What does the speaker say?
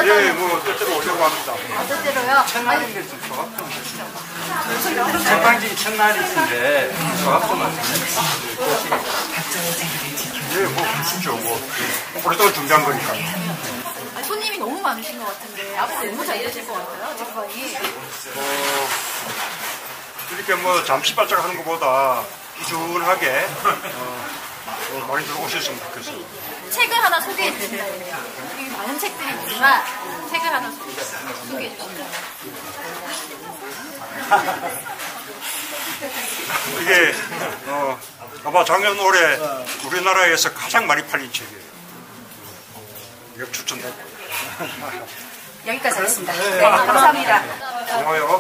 예, 뭐 때때로 오려고 합니다. 아, 때때로요? 첫날인데 좀 수학 좀 건강적인 첫날이신데 수학 좀 하세요. 예, 뭐 그렇죠. 뭐 오랫동안 준비한 거니까. 아니, 손님이 너무 많으신 것 같은데 앞으로 너무 잘 되실 것 같아요, 작가님. 이렇게 뭐 잠시 발작 하는 것보다 꾸준하게 많이 들어오셨으면 좋겠어요. 책을 하나 소개해 주신다면요. 여기 많은 책들이 있지만 책을 하나 소개해 주신다면. 이게 아마 작년 올해 우리나라에서 가장 많이 팔린 책이에요. 이거 추천드립니다. 여기까지 하겠습니다. 네, 감사합니다. 고마워요.